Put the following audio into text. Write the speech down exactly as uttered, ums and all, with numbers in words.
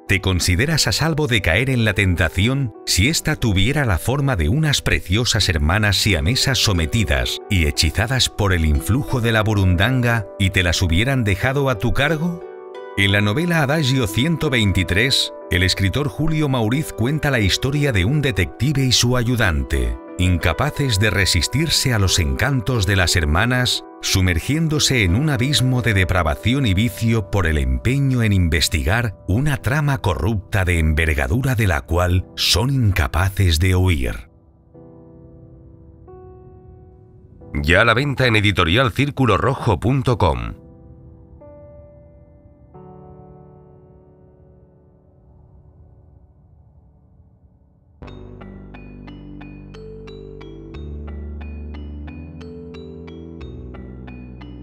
¿Te consideras a salvo de caer en la tentación si ésta tuviera la forma de unas preciosas hermanas siamesas sometidas y hechizadas por el influjo de la burundanga y te las hubieran dejado a tu cargo? En la novela Adagio ciento veintitrés, el escritor Julio Mauriz cuenta la historia de un detective y su ayudante, incapaces de resistirse a los encantos de las hermanas, sumergiéndose en un abismo de depravación y vicio por el empeño en investigar una trama corrupta de envergadura de la cual son incapaces de huir. Ya a la venta en editorial círculo rojo punto com.